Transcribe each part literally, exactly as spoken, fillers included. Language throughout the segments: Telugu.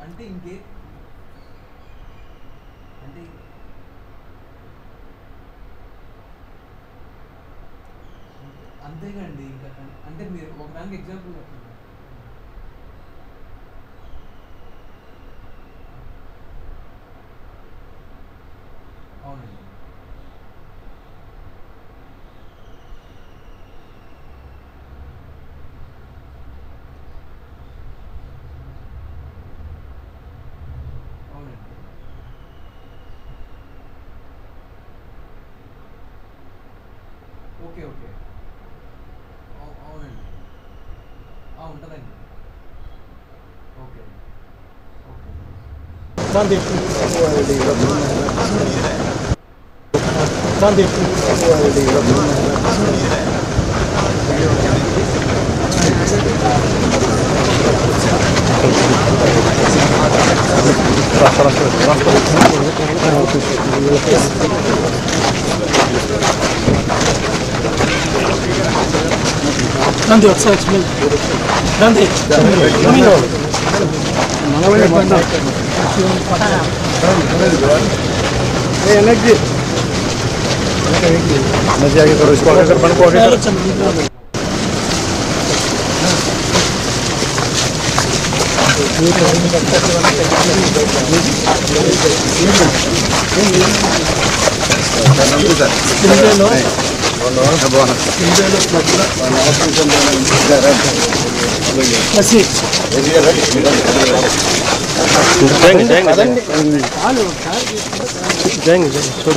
అంటే ఇంకే అంటే అంతేగాండి ఇంకా అంటే మీరు ఒకదానికి ఎగ్జాంపుల్ చెప్పండి. అవునండి. అవునండి. ఓకే ఓకే అవు- అవునండి. ఉంటుందండి. Okay okay Sandeep. Sandeep. Nandi, ఒకసారి స్మెల్ Nandi, Domino. మనవే పంట ए एनर्जी एनर्जी आगे करो इसको आगे कर बन को आगे कर जाएंगे जाएंगे जाएंगे जाएंगे छोड़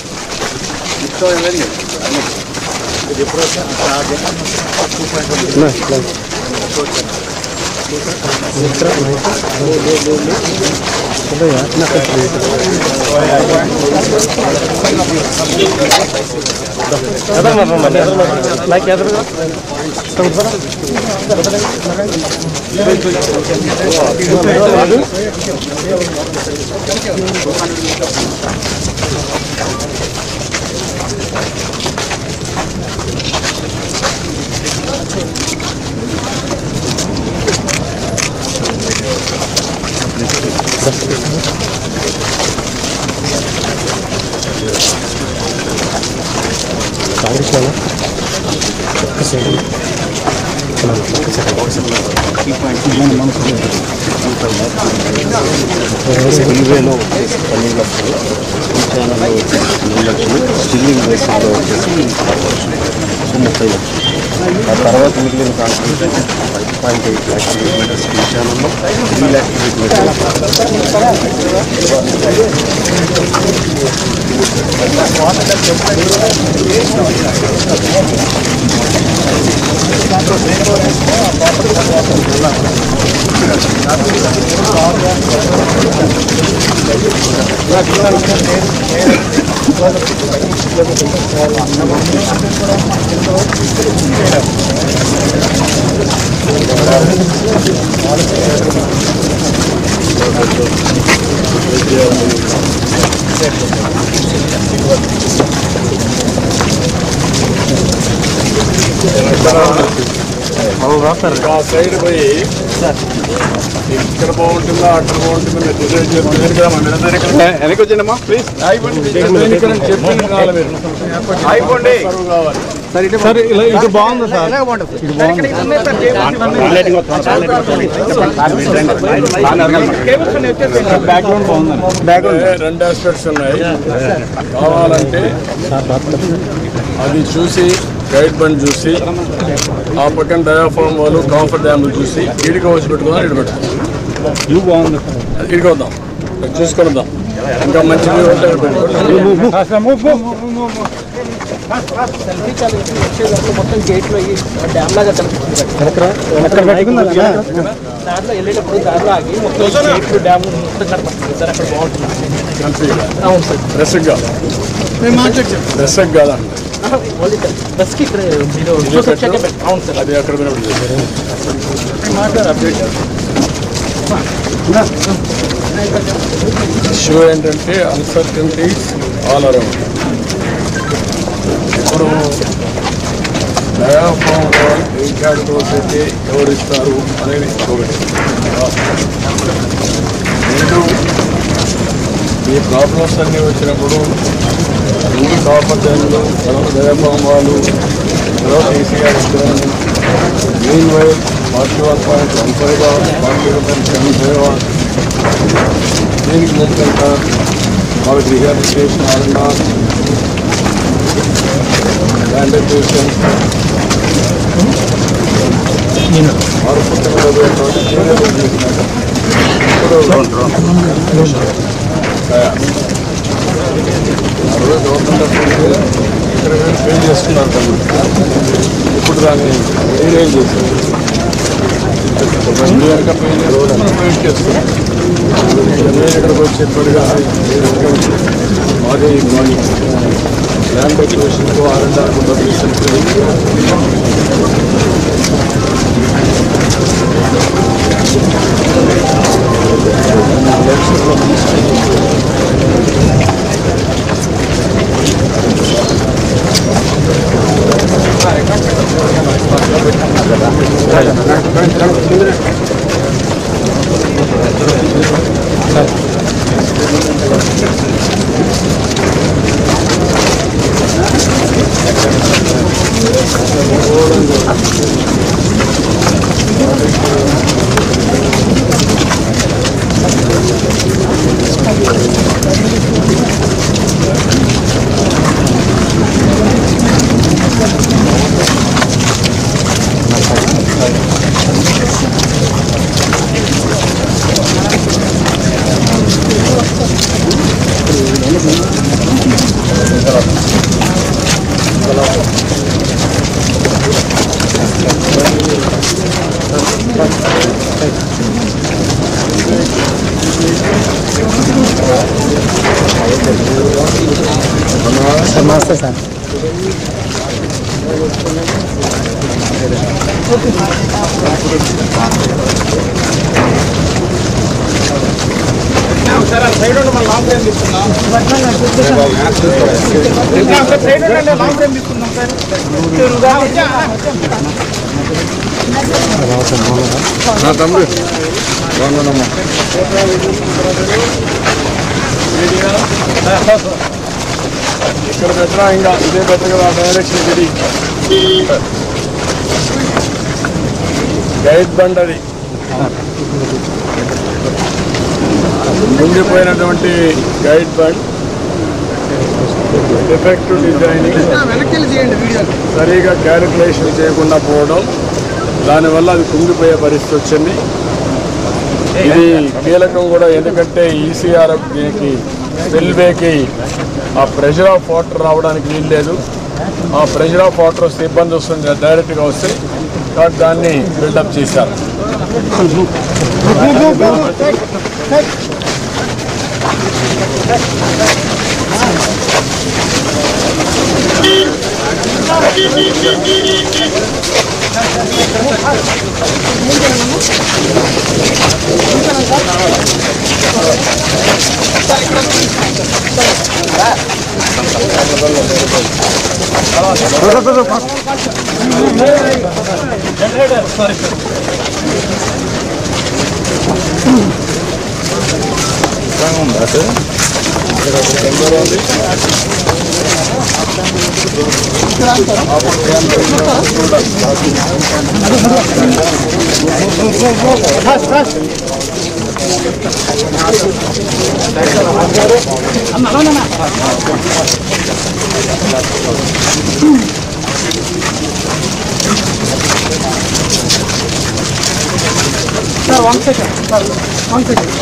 कांग्रेस वाला రైల్వేలో పన్నెండు లక్షలు ఈ ఛానల్లో మూడు లక్షలు స్టిల్లింగ్ బేసిక్లో వచ్చేసి ముప్పై లక్షలు ఆ తర్వాత మిగిలిన concept five point eight lakhs metres ఈ ఛానల్లో త్రీ ల్యాక్స్ మనం రాస్తారు ఆ సైడ్ పోయి ఇక్కడ బాగుంటుందా అక్కడ బాగుంటుందా మీరు డిసైడ్ చేస్తారు కదా. వెనక్కి వచ్చేయండమ్మా ప్లీజ్. చెప్పింది కావాలి మీరు అయిపోండి సార్. ఇలా ఇది బాగుంది సార్, ఇది బాగుంది. బ్యాక్గ్రౌండ్ బాగుందండి. బ్యాక్గ్రౌండ్ రెండు ఆస్పెక్ట్స్ ఉన్నాయి. కావాలంటే అది చూసి గైడ్ బండ్ చూసి ఆ పక్కన డయాఫామ్ వాళ్ళు కాఫర్ డ్యామ్లు చూసి ఇడికి వచ్చి పెట్టుకుందాం. ఇటు పెట్టుకుందాం. ఇవి బాగుంది. ఇడికి వద్దాం, చూసుకొని వద్దాం. ఇంకా మంచిది మొత్తం గేట్లో డ్యామ్ లాగా దాంట్లో వెళ్ళేటప్పుడు దాంట్లో ఆగి మొత్తం గేట్లు డ్యామ్ మొత్తం కనపడుతుంది సార్. అక్కడ బాగుంటుంది. అవును సార్. డ్రెస్కి కాదు, డ్రెస్కి కాదా బస్కి ఇక్కడ మీరు అవును సార్. అది అక్కడ ఇష్యూ ఏంటంటే అన్సర్టనిటీస్ ఆల్ అరౌండ్. ఇప్పుడు డయాఫామ్లో ఏ క్యాటగరీస్ అయితే ఎవరు ఇస్తారు అనేది ఒకటి. ఈ ప్రాబ్లమ్స్ అన్నీ వచ్చినప్పుడు ముందు కాపర్లు తర్వాత దయాభావాలు తర్వాత ఈసీఆర్ ఇస్తున్నాను main wire forty one point one five forty one point seven five దీనికి ముందంట వాళ్ళకి రిహాబిలిటేషన్ ఆరన్నా ల్యాండ్ అక్విజిషన్ ఆరు పుస్తకాలు ఇప్పుడు అరవై గవర్నమెంట్ ఇక్కడ పే చేస్తున్నారు కదా ఇప్పుడు దాన్ని రీరేంజ్ చేశారు రెండు కనుక పే చేస్తున్నారు వెయిట్ చేస్తున్నారు నేను ఇక్కడికి వచ్చేప్పటిగా మాదే ల్యాండ్ అక్విజిషన్కు ఆర్ అండ్ ఆర్ నమస్తే సార్ సైడ్ ఉండి మనం లాంగ్ ఫ్రేమ్ తీసుకున్నాం సైడ్ ఉండి లాంగ్ ఫ్రేమ్ తీసుకున్నాం సార్ తమ్ముడు బాగున్నామ్మా ఇక్కడ పెట్టరా ఇంకా ఇదే బెటర్ కదా డైరెక్షన్ ఇది గైడ్ బండ్ అది ఉండిపోయినటువంటి గైడ్ బండ్ డిఫెక్ట్ డిజైనింగ్ సరిగా క్యాలిక్యులేషన్ చేయకుండా పోవడం దానివల్ల అది కుంగిపోయే పరిస్థితి వచ్చింది. ఇది కీలకం కూడా ఎందుకంటే ఈసీఆర్ దీనికి స్పిల్వేకి ఆ ప్రెషర్ ఆఫ్ వాటర్ రావడానికి వీలు లేదు. ఆ ప్రెషర్ ఆఫ్ వాటర్ వస్తే ఇబ్బంది వస్తుంది డైరెక్ట్గా వస్తే కాబట్టి దాన్ని బిల్డప్ చేశారు. Sir one second sir one second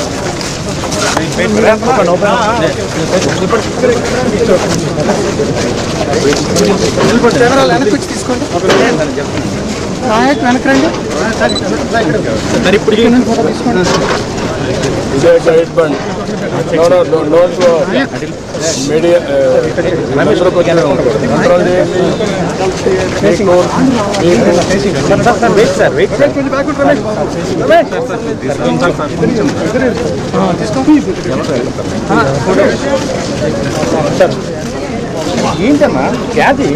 కెమెరాలు వెనక్కి వచ్చి తీసుకోండి. వెనక్కి రండి సార్. ఇప్పుడు ఫోటో తీసుకోండి. ఇదే guide bund note media control చేయండి. ఏంటమ్మా క్యాది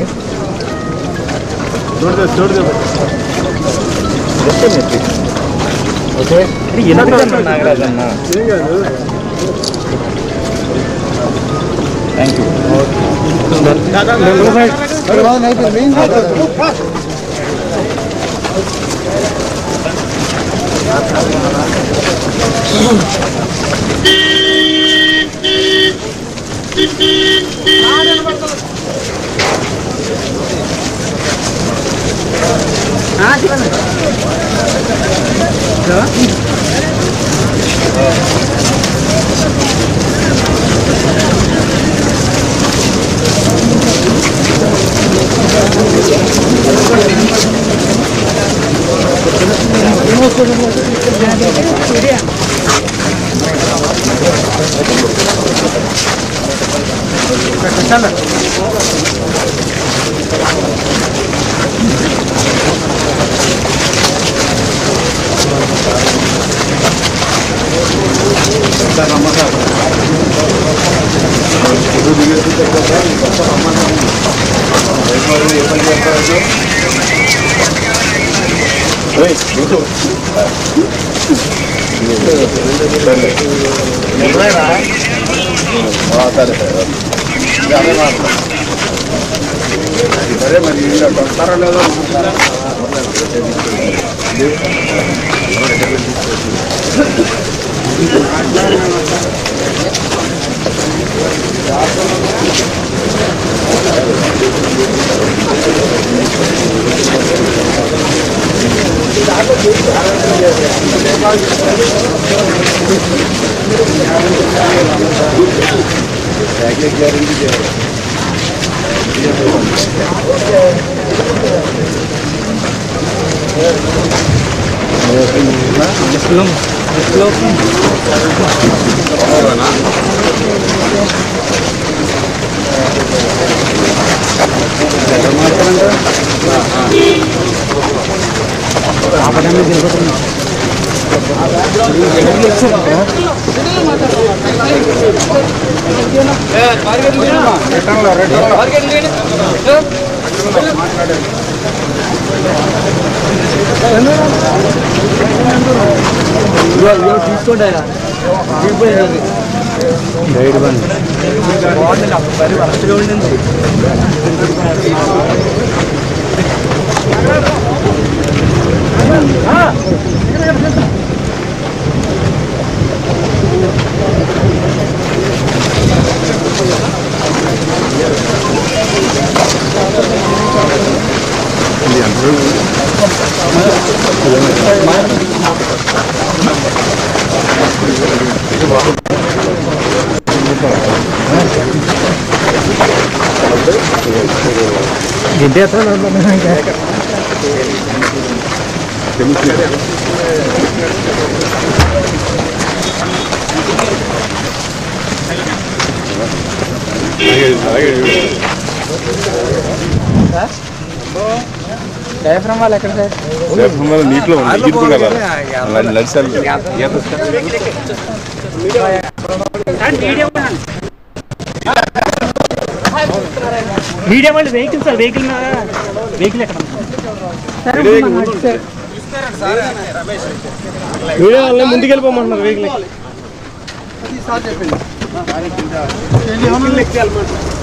ఓకే నాగరాజ్ అన్న థ్యాంక్ యూ. సరే మరి వస్తారా లేదా తీసుకోండి డయాఫ్రమ్ వాళ్ళు ఎక్కడ సార్? డయాఫ్రమ్ వాళ్ళు నీటిలో ఉంది, ఇరుకు కదా నడిచాలి. మీడియం అంటే వెహికల్ సార్, వెహికల్ వెహికల్ ఎక్కడ మీడియా వాళ్ళని ముందుకెళ్ళిపోమంటున్నారు వెహికల్.